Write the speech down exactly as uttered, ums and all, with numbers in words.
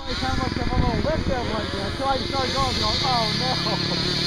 me how much of a little lift there was there until I started going, going, oh no.